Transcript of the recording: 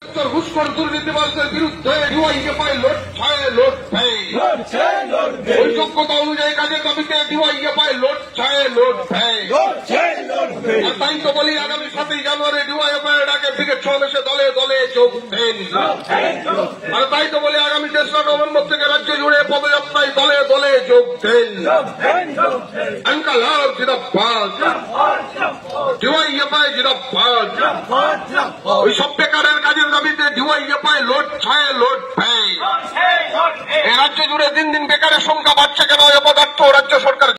ঘুষখোর দুর্নীতিবাজদের বিরুদ্ধে ডিওয়াইএফআই লড়ছে। ওই যোগ্যতা অনুযায়ী কাজের দাবিতে ডিওয়াইএফআই লড়ছে। আর তাই তো বলি আগামী 7ই জানুয়ারি ডিওয়াইএফআই ডাকে ব্রিগেড সমাবেশে দলে দলে যোগ দেন। আর তাই তো বলি আগামী 3রা নভেম্বর থেকে রাজ্য জুড়ে পদযাত্রায় দলে দলে যোগ দেন। ইনকলাব জিন্দাবাদ, ডিওয়াইএফআই জিন্দাবাদ। ওই সব বেকারের কাজের দাবিতে ডিওয়াইএফআই লড়ছে। এই রাজ্য জুড়ে দিন দিন বেকারের সংখ্যা বাড়ছে কেন? অপদার্থ রাজ্য সরকার